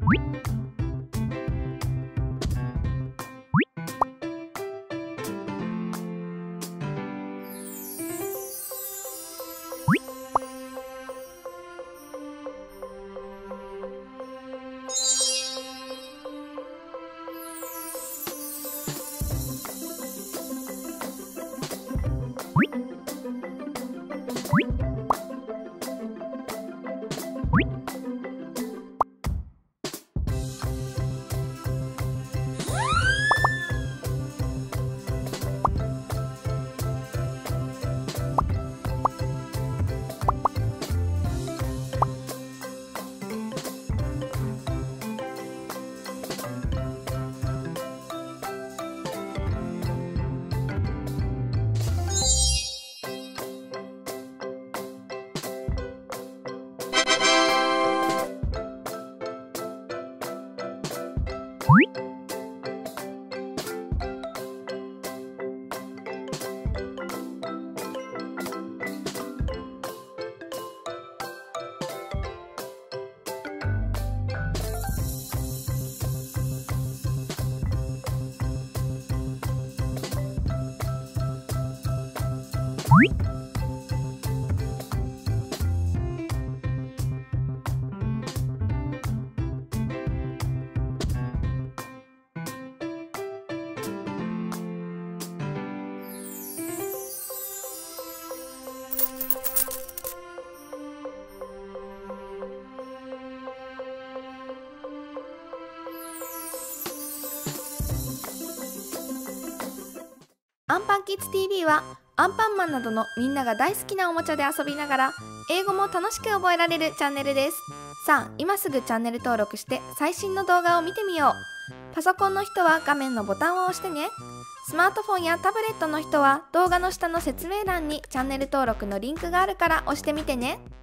アンパンキッズ TV はアンパンマンなどのみんなが大好きなおもちゃで遊びながら英語も楽しく覚えられるチャンネルです。さあ、今すぐチャンネル登録して最新の動画を見てみよう。パソコンの人は画面のボタンを押してね。スマートフォンやタブレットの人は動画の下の説明欄にチャンネル登録のリンクがあるから押してみてね。